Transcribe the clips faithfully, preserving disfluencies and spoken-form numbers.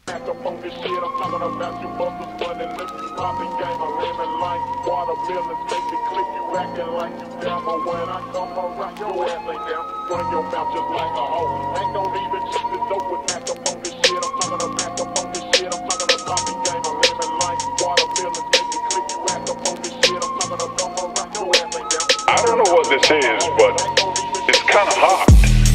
Back up on this shit, I'm talking about you muscles, money, lift you popping game, I'm living like watermelons, make me click you acting like you down, but when I come around, your ass ain't down, run your mouth just like a hoe, ain't no even check the dope with back up on this shit, I'm talking about back up on this shit, I'm talking about popping game, I'm living like watermelons, make me click you act up on this shit, I'm talking about come around, your ass ain't down. I don't know what this is, but it's kind of hot.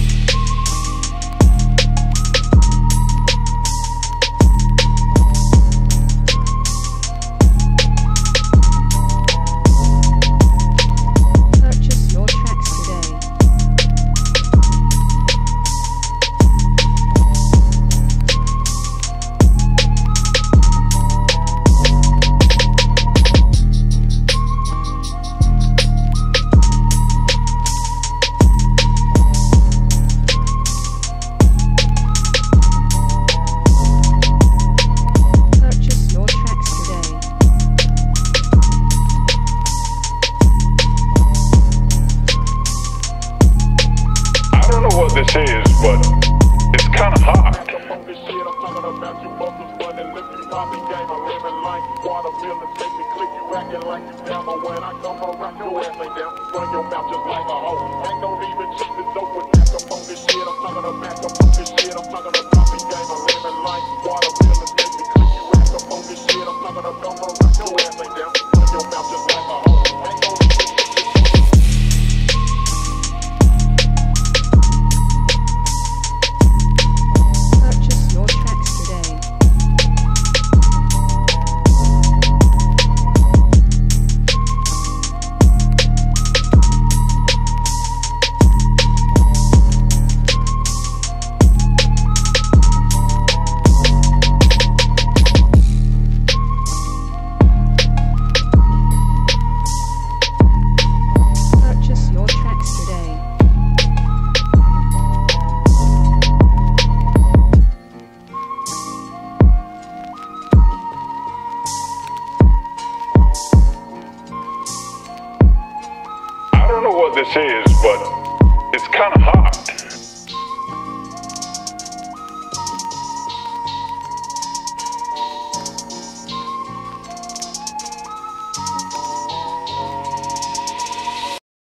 What this is, but it's kind of hot. Back up on this shit, I'm talking about you muscles, money, lift you popping game, I'm living like watermelons, make me click you acting like you down, but when I come around, your ass ain't down, run your mouth just like a hoe, ain't no even check the dope with back up on this shit, I'm talking about back up on this shit, I'm talking about popping game, I'm living like watermelons, make me click you act up on this shit, I'm talking about come around, your ass ain't down, run your mouth just like a hoe, ain't no even check the dope. I don't know what this is, but it's kind of hot.